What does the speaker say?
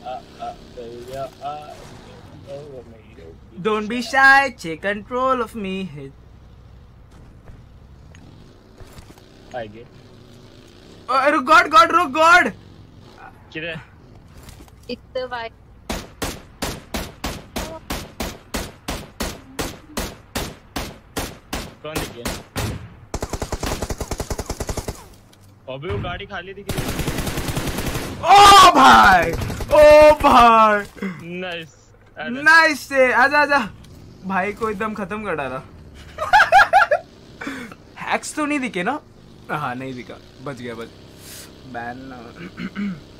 Don't be shy, take control of me. आगे रुक God किधर इतना वाई कौन दिख गया अबे वो गाड़ी खाली दिख रही है ओ भाई नाइस से आजा भाई को एकदम खत्म कर डाला हैक्स तो नहीं दिखे ना हाँ नहीं दिखा बच गया बैन